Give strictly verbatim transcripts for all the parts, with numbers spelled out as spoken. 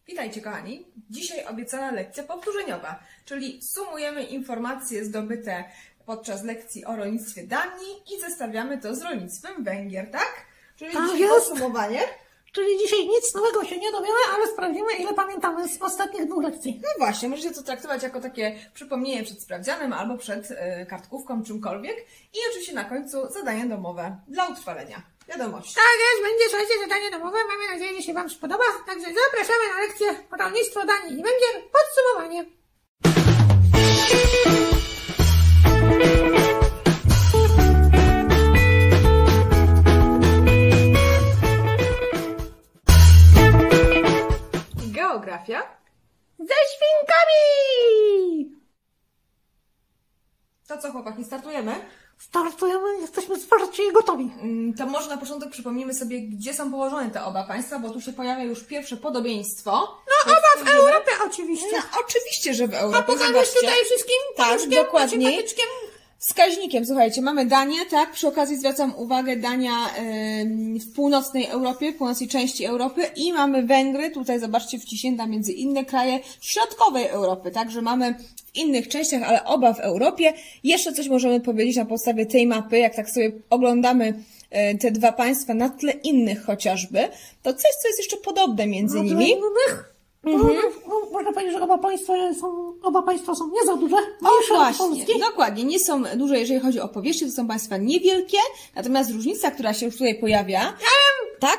Witajcie kochani! Dzisiaj obiecana lekcja powtórzeniowa, czyli sumujemy informacje zdobyte podczas lekcji o rolnictwie Danii i zestawiamy to z rolnictwem Węgier, tak? Czyli Tak dzisiaj jest. podsumowanie. Czyli dzisiaj nic nowego się nie dowiemy, ale sprawdzimy, ile pamiętamy z ostatnich dwóch lekcji. No właśnie, możecie to traktować jako takie przypomnienie przed sprawdzianem albo przed y, kartkówką, czymkolwiek. I oczywiście na końcu zadanie domowe dla utrwalenia wiadomości. Tak jest, będzie, słuchajcie, zadanie domowe. Mamy nadzieję, że się Wam spodoba. Także zapraszamy na lekcję rolnictwo Danii i Węgier. Podsumowanie. Geografia Ze świnkami! To co, chłopaki, startujemy? Startujemy, jesteśmy zwarci i gotowi. Mm, To może na początek przypomnijmy sobie, gdzie są położone te oba państwa, bo tu się pojawia już pierwsze podobieństwo. No oba w Europie oczywiście. No, oczywiście, że w A Europie. pokażesz Zobaczcie. tutaj wszystkim Tak, paluszkiem, dokładnie. sympatyczkiem. Wskaźnikiem, słuchajcie, mamy Danię, tak? Przy okazji zwracam uwagę, Dania ym, w północnej Europie, w północnej części Europy i mamy Węgry, tutaj zobaczcie, wciśnięta między inne kraje środkowej Europy, także mamy w innych częściach, ale oba w Europie. Jeszcze coś możemy powiedzieć na podstawie tej mapy, jak tak sobie oglądamy y, te dwa państwa na tle innych chociażby, to coś, co jest jeszcze podobne między No, nimi. dla innych, Mhm. no, no, można powiedzieć, że oba państwa są, oba państwa są nie za duże. No Mniejsze od właśnie, Polski. dokładnie, nie są duże, jeżeli chodzi o powierzchnię, to są państwa niewielkie, natomiast różnica, która się już tutaj pojawia, tak?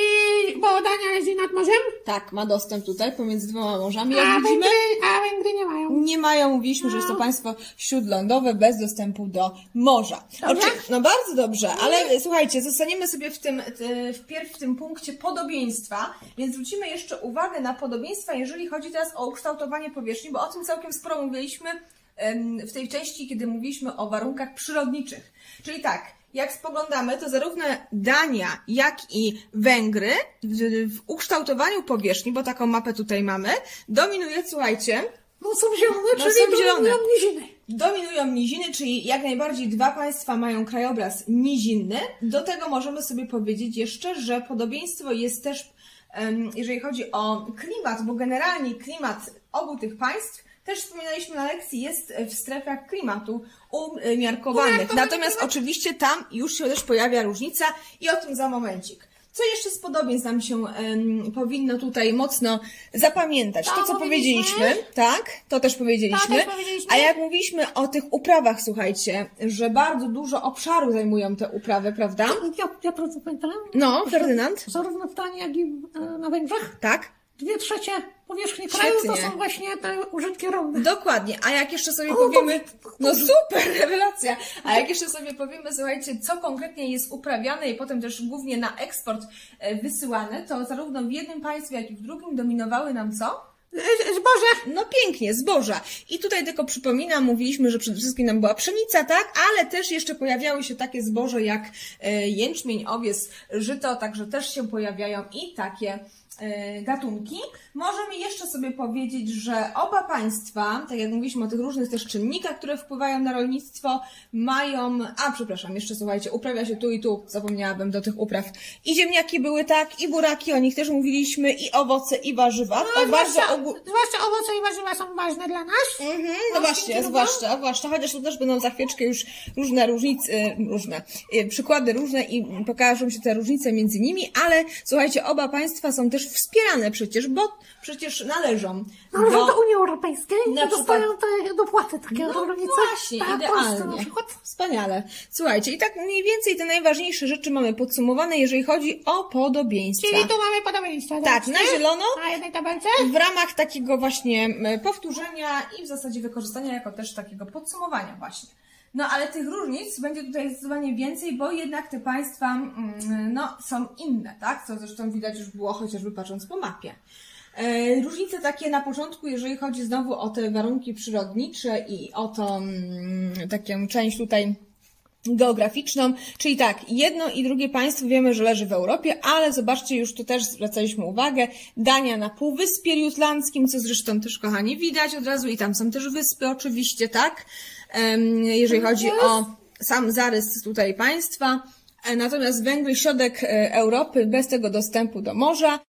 I bo Dania leży nad morzem, Tak, ma dostęp tutaj pomiędzy dwoma morzami, jak a widzimy. Węgry, a Węgry nie mają. Nie mają, mówiliśmy, że jest to państwo śródlądowe, bez dostępu do morza. Dobrze. Oczy- No bardzo dobrze, ale słuchajcie, zostaniemy sobie w tym, t- wpierw w tym punkcie podobieństwa, więc zwrócimy jeszcze uwagę na podobieństwa, jeżeli chodzi teraz o ukształtowanie powierzchni, bo o tym całkiem sporo mówiliśmy em, w tej części, kiedy mówiliśmy o warunkach przyrodniczych. Czyli tak, jak spoglądamy, to zarówno Dania, jak i Węgry w, w ukształtowaniu powierzchni, bo taką mapę tutaj mamy, dominuje, słuchajcie, No są zielone, No czyli są to zielone. robią niziny. dominują niziny, czyli jak najbardziej dwa państwa mają krajobraz nizinny. Do tego możemy sobie powiedzieć jeszcze, że podobieństwo jest też, em, jeżeli chodzi o klimat, bo generalnie klimat obu tych państw, też wspominaliśmy na lekcji, jest w strefach klimatu umiarkowanych. Umiarkowany Natomiast klimat. oczywiście tam już się też pojawia różnica i o tym za momencik. Co jeszcze z podobieństw nam się em, powinno tutaj mocno zapamiętać? To, To co powiedzieliśmy. powiedzieliśmy, tak? To też powiedzieliśmy. To też powiedzieliśmy. A jak mówiliśmy o tych uprawach, słuchajcie, że bardzo dużo obszaru zajmują te uprawy, prawda? Ja, ja to pamiętam. No, Ferdynand? Zarówno w Danii, jak i e, na Węgrzech. Tak? Dwie trzecie powierzchni kraju to Świetnie. są właśnie te użytki rolne. Dokładnie. A jak jeszcze sobie O, powiemy... to- No super, rewelacja! A jak jeszcze sobie powiemy, słuchajcie, co konkretnie jest uprawiane i potem też głównie na eksport e, wysyłane, to zarówno w jednym państwie, jak i w drugim dominowały nam co? E, Zboże. No pięknie, zboża. I tutaj tylko przypominam, mówiliśmy, że przede wszystkim nam była pszenica, tak? Ale też jeszcze pojawiały się takie zboże jak e, jęczmień, owies, żyto, także też się pojawiają i takie e, gatunki. Możemy jeszcze sobie powiedzieć, że oba państwa, tak jak mówiliśmy o tych różnych też czynnikach, które wpływają na rolnictwo, mają, a przepraszam, jeszcze słuchajcie, uprawia się tu i tu, zapomniałabym do tych upraw. I ziemniaki były tak, i buraki, o nich też mówiliśmy, i owoce, i warzywa. No, To bardzo zwłaszcza, ogół... zwłaszcza owoce i warzywa są ważne dla nas. Mhm, no Polskim właśnie, kierunku? zwłaszcza, zwłaszcza, chociaż tu też będą za chwileczkę już różne różnice, y, różne, y, przykłady różne i pokażą się te różnice między nimi, ale słuchajcie, oba państwa są też wspierane przecież, bo przecież należą Należą do... do Unii Europejskiej Na i dostają te dopłaty takie No rolnicy. właśnie, Tak, w Polsce na idealnie. przykład. Wspaniale. Słuchajcie, i tak mniej więcej te najważniejsze rzeczy mamy podsumowane, jeżeli chodzi o podobieństwa. Czyli tu mamy podobieństwa. Tak, na zielono, Na jednej tabelce. w ramach takiego właśnie m, powtórzenia i w zasadzie wykorzystania jako też takiego podsumowania właśnie. No ale tych różnic będzie tutaj zdecydowanie więcej, bo jednak te państwa mm, no, są inne, tak? Co zresztą widać już było chociażby patrząc po mapie. E, Różnice takie na początku, jeżeli chodzi znowu o te warunki przyrodnicze i o tą mm, taką część tutaj geograficzną, czyli tak, jedno i drugie państwo wiemy, że leży w Europie, ale zobaczcie, już tu też zwracaliśmy uwagę, Dania na Półwyspie Jutlandzkim, co zresztą też, kochani, widać od razu i tam są też wyspy oczywiście, tak, Em, jeżeli chodzi o sam zarys tutaj państwa, natomiast Węgry, środek e, Europy, bez tego dostępu do morza.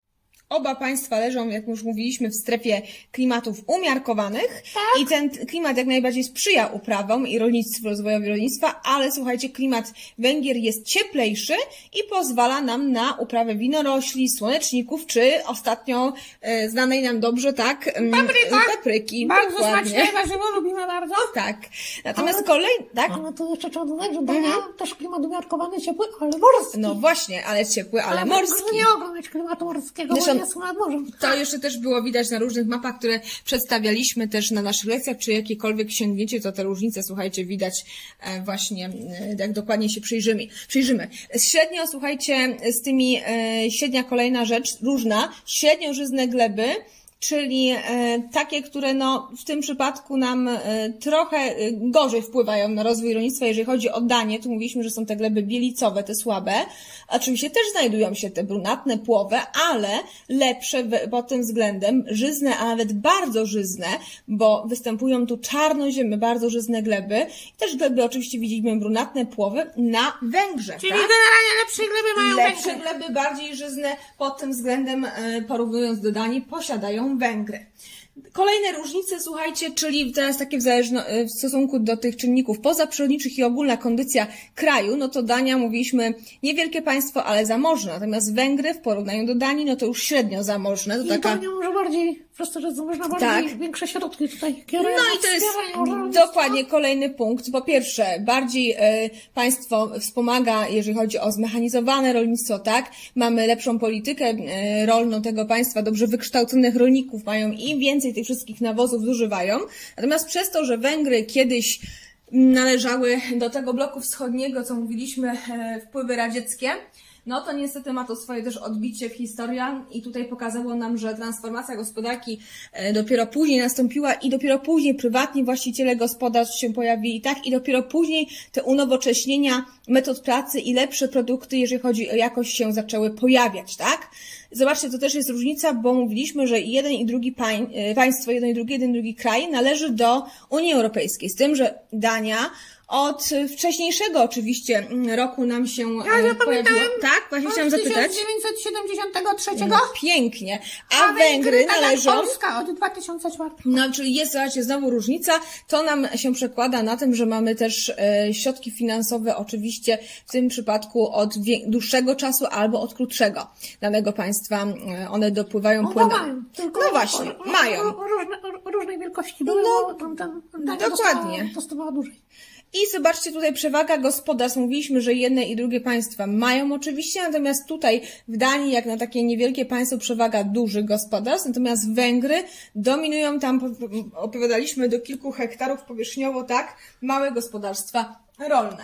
Oba państwa leżą, jak już mówiliśmy, w strefie klimatów umiarkowanych tak. I ten klimat jak najbardziej sprzyja uprawom i rolnictwu, rozwojowi rolnictwa, ale słuchajcie, klimat Węgier jest cieplejszy i pozwala nam na uprawę winorośli, słoneczników, czy ostatnio e, znanej nam dobrze, tak, Papryka. papryki. Bardzo dokładnie. smaczne, warzywo lubimy bardzo. Tak. Natomiast kolej, tak? Ale to jeszcze trzeba dodać, że Dania mhm. też klimat umiarkowany, ciepły, ale morski. No właśnie, ale ciepły, ale, ale morski. Ale nie oglądać klimatu morskiego, Zresztą, bo jest nad morzem. To jeszcze też było widać na różnych mapach, które przedstawialiśmy też na naszych lekcjach, czy jakiekolwiek sięgniecie, to te różnice, słuchajcie, widać właśnie, jak dokładnie się przyjrzymy. przyjrzymy. Średnio, słuchajcie, z tymi, średnia kolejna rzecz, różna, średniożyzne gleby, czyli e, takie, które no w tym przypadku nam e, trochę e, gorzej wpływają na rozwój rolnictwa, jeżeli chodzi o danie. Tu mówiliśmy, że są te gleby bielicowe, te słabe. Oczywiście też znajdują się te brunatne, płowe, ale lepsze w, pod tym względem, żyzne, a nawet bardzo żyzne, bo występują tu czarnoziemy, bardzo żyzne gleby. I też gleby oczywiście widzimy brunatne, płowe na Węgrzech. Czyli tak? generalnie lepsze gleby mają Lepsze Węgry. gleby, bardziej żyzne pod tym względem, e, porównując do Danii, posiadają Węgry. Kolejne różnice, słuchajcie, czyli teraz takie w, zależno, w stosunku do tych czynników pozaprzyrodniczych i ogólna kondycja kraju, no to Dania, mówiliśmy, niewielkie państwo, ale zamożne, natomiast Węgry w porównaniu do Danii, no to już średnio zamożne. To I taka... Dania może bardziej, prosto, że można bardziej tak. większe środki tutaj kierować. No i to jest dokładnie kolejny punkt. Po pierwsze, bardziej e, państwo wspomaga, jeżeli chodzi o zmechanizowane rolnictwo, tak? Mamy lepszą politykę e, rolną tego państwa, dobrze wykształconych rolników mają i więcej tych wszystkich nawozów zużywają. Natomiast przez to, że Węgry kiedyś należały do tego bloku wschodniego, co mówiliśmy, e, wpływy radzieckie, no to niestety ma to swoje też odbicie w historii i tutaj pokazało nam, że transformacja gospodarki dopiero później nastąpiła i dopiero później prywatni właściciele gospodarstw się pojawili, tak? I dopiero później te unowocześnienia metod pracy i lepsze produkty, jeżeli chodzi o jakość, się zaczęły pojawiać, tak? Zobaczcie, to też jest różnica, bo mówiliśmy, że jeden i drugi pań, państwo, jeden i drugi, jeden i drugi kraj należy do Unii Europejskiej, z tym, że Dania od wcześniejszego oczywiście roku nam się ja pojawiło. Tak, właśnie chciałam zapytać. tysiąc dziewięćset siedemdziesiątego trzeciego. No, pięknie. A, A Węgry, Węgry należą... Polska od dwa tysiące czwartego. No, czyli jest, zobaczcie, znowu różnica. To nam się przekłada na tym, że mamy też e, środki finansowe oczywiście w tym przypadku od dłuższego czasu albo od krótszego danego państwa. E, one dopływają no, płyną. Mają, tylko no właśnie, o, o, mają. O, o, różne, o, o różnej wielkości były, no, tam, tam, dokładnie. Dostawała dłużej. I zobaczcie, tutaj przewaga gospodarstw. Mówiliśmy, że jedne i drugie państwa mają oczywiście, natomiast tutaj w Danii, jak na takie niewielkie państwo, przewaga dużych gospodarstw, natomiast Węgry dominują tam, opowiadaliśmy, do kilku hektarów powierzchniowo, tak, małe gospodarstwa rolne.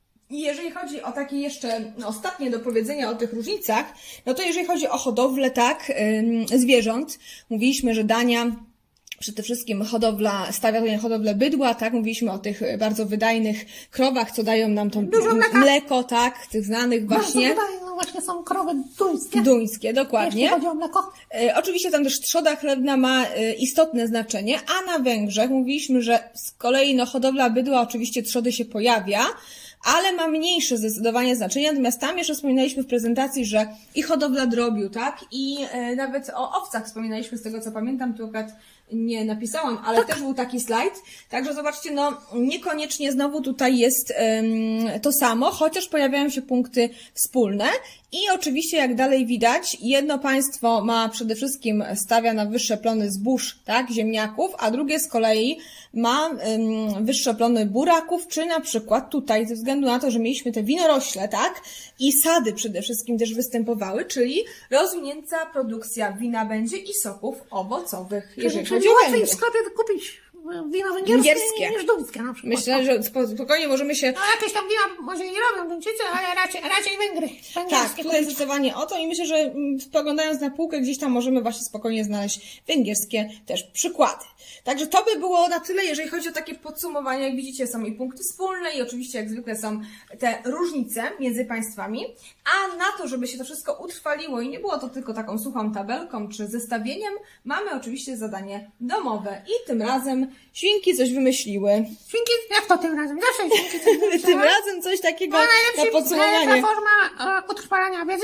I jeżeli chodzi o takie jeszcze no, ostatnie do powiedzenia o tych różnicach, no to jeżeli chodzi o hodowlę, tak, yy, zwierząt, mówiliśmy, że Dania przede wszystkim hodowla, stawia tutaj hodowlę bydła, tak? Mówiliśmy o tych bardzo wydajnych krowach, co dają nam to mleko, tak? Tych znanych właśnie. Bardzo wydajne, no właśnie są krowy duńskie. Duńskie, dokładnie. Jeśli chodzi o mleko. E, oczywiście tam też trzoda chlewna ma e, istotne znaczenie, a na Węgrzech mówiliśmy, że z kolei no hodowla bydła, oczywiście trzody się pojawia, ale ma mniejsze zdecydowanie znaczenie, natomiast tam jeszcze wspominaliśmy w prezentacji, że i hodowla drobiu, tak? I e, nawet o owcach wspominaliśmy, z tego co pamiętam, tu akurat nie napisałam, ale tak. Też był taki slajd. Także zobaczcie, no niekoniecznie znowu tutaj jest um, to samo, chociaż pojawiają się punkty wspólne. I oczywiście, jak dalej widać, jedno państwo ma przede wszystkim, stawia na wyższe plony zbóż, tak, ziemniaków, a drugie z kolei ma um, wyższe plony buraków, czy na przykład tutaj, ze względu na to, że mieliśmy te winorośle, tak, i sady przede wszystkim też występowały, czyli rozwinięta produkcja wina będzie i soków owocowych, jeżeli chodzi o łatwiej w sklepie kupić wino węgierskie, węgierskie niż duńskie na przykład. Myślę, że spokojnie możemy się... No jakieś tam wina może nie robią Duńczycy, ale raczej, raczej Węgry. Tak, tutaj zdecydowanie o to i myślę, że spoglądając na półkę gdzieś tam możemy właśnie spokojnie znaleźć węgierskie też przykłady. Także to by było na tyle, jeżeli chodzi o takie podsumowanie. Jak widzicie, są i punkty wspólne i oczywiście jak zwykle są te różnice między państwami. A na to, żeby się to wszystko utrwaliło i nie było to tylko taką suchą tabelką czy zestawieniem, mamy oczywiście zadanie domowe i tym razem świnki coś wymyśliły. Świnki? Jak to tym razem? Zawsze świnki coś wymyśliły. Tym razem coś takiego no, na podsumowanie. Najlepsza forma e, utrwalania wiedzy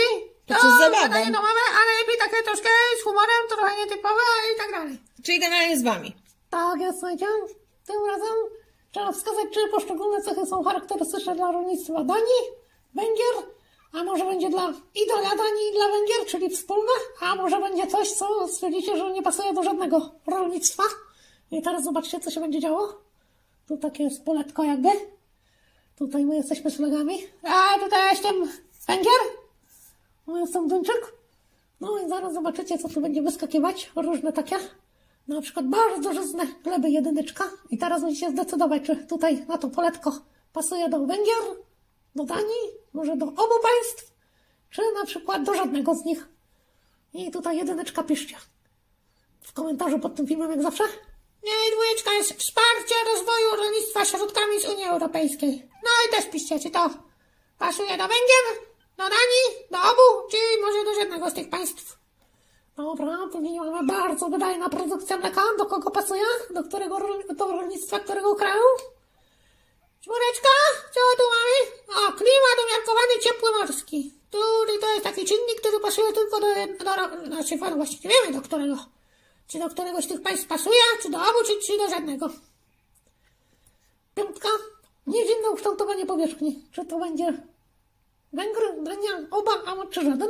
To czy z zabawą? Zadanie domowe, ale lepiej takie troszkę z humorem, trochę nietypowe i tak dalej. Czyli generalnie z wami. Tak jest, słuchajcie. Tym razem trzeba wskazać, czy poszczególne cechy są charakterystyczne dla rolnictwa Danii, Węgier, a może będzie dla i dla Danii, i dla Węgier, czyli wspólne, a może będzie coś, co stwierdzicie, że nie pasuje do żadnego rolnictwa. I teraz zobaczcie, co się będzie działo. Tu takie jest poletko jakby. Tutaj my jesteśmy szlagami. A tutaj ja jestem Węgier. No jestem Duńczyk. No i zaraz zobaczycie, co tu będzie wyskakiwać. Różne takie. Na przykład bardzo żyzne gleby jedyneczka. I teraz musicie zdecydować, czy tutaj na to poletko pasuje do Węgier, do Danii, może do obu państw, czy na przykład do żadnego z nich. I tutaj jedyneczka piszcie. W komentarzu pod tym filmem jak zawsze. Nie, i dwójeczka jest wsparcie rozwoju rolnictwa środkami z Unii Europejskiej. No i też piszcie, czy to pasuje do Węgier, do Danii, do obu, czy może do żadnego z tych państw. Dobra, później mamy bardzo wydajna produkcja mleka. Do kogo pasuje? Do którego do rolnictwa, którego kraju? Czwóreczka, co tu mamy? O, klimat umiarkowany ciepły morski. Który to jest taki czynnik, który pasuje tylko do, do znaczy właściwie nie wiemy do którego. Czy do któregoś z tych państw pasuje, czy do obu, czy, czy do żadnego. Piątka, niedzielne ukształtowanie powierzchni. Czy to będzie Węgry, Dania, oba, a czy żaden?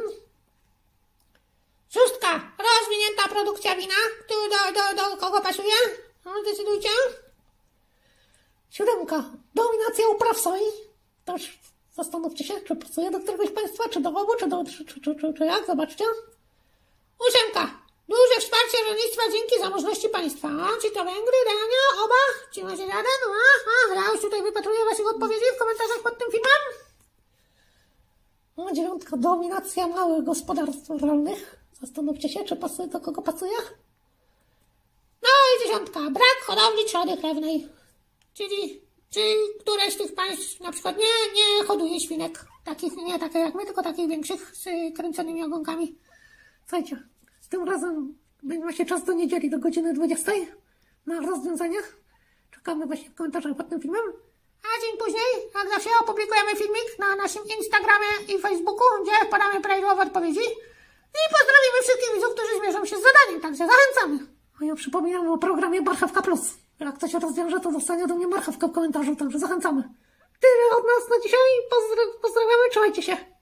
Szóstka, rozwinięta produkcja wina. Który do, do, do kogo pasuje? No, decydujcie. Siódemka, dominacja upraw soi. Też zastanówcie się, czy pasuje do któregoś państwa, czy do obu, czy do, czy, czy, czy, czy, czy jak, zobaczcie. Ósemka, duże wsparcie rolnictwa dzięki zamożności państwa. A, czy to Węgry, Dania, oba? Czy macie żaden? A, a, ja już tutaj wypatruję waszych odpowiedzi w komentarzach pod tym filmem. No, dziewiątka, dominacja małych gospodarstw rolnych. Zastanówcie się, czy pasuje, do kogo pasuje. No i dziesiątka, brak hodowli trzody chlewnej. Czyli, czyli któreś z tych państw na przykład nie, nie hoduje świnek. Takich, nie takie jak my, tylko takich większych z kręconymi ogonkami. Słuchajcie, z tym razem macie czas do niedzieli, do godziny dwudziestej na rozwiązania. Czekamy właśnie w komentarzach pod tym filmem. A dzień później, jak zawsze, opublikujemy filmik na naszym Instagramie i Facebooku, gdzie podamy prawidłowe odpowiedzi. I pozdrowimy wszystkich widzów, którzy zmierzą się z zadaniem, także zachęcamy. A ja przypominam o programie Marchewka Plus. Jak to się rozwiąże, to dostanie do mnie marchewkę w komentarzu, także zachęcamy. Tyle od nas na dzisiaj. Pozdra- pozdrawiamy, trzymajcie się.